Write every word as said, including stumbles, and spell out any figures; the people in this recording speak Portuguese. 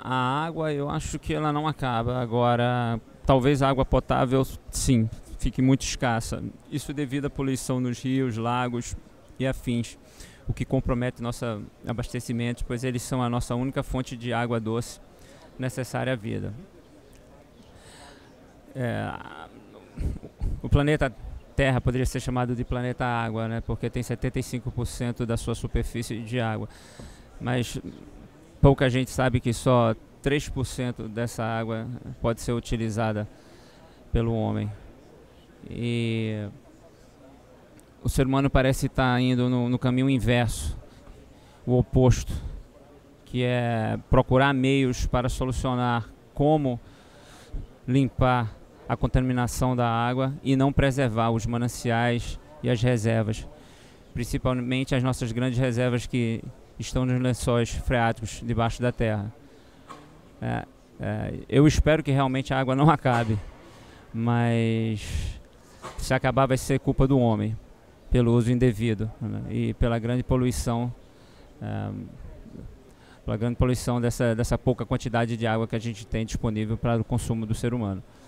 a água, eu acho que ela não acaba. Agora, talvez a água potável, sim, fique muito escassa. Isso devido à poluição nos rios, lagos e afins, o que compromete nosso abastecimento, pois eles são a nossa única fonte de água doce necessária à vida. É, o planeta Terra poderia ser chamado de planeta água, né, porque tem setenta e cinco por cento da sua superfície de água, mas pouca gente sabe que só três por cento dessa água pode ser utilizada pelo homem. E o ser humano parece estar indo no, no caminho inverso, o oposto, que é procurar meios para solucionar como limpar a contaminação da água e não preservar os mananciais e as reservas, principalmente as nossas grandes reservas que estão nos lençóis freáticos debaixo da terra. É, é, eu espero que realmente a água não acabe, mas se acabar vai ser culpa do homem, pelo uso indevido, né, e pela grande poluição, é, pela grande poluição dessa, dessa pouca quantidade de água que a gente tem disponível para o consumo do ser humano.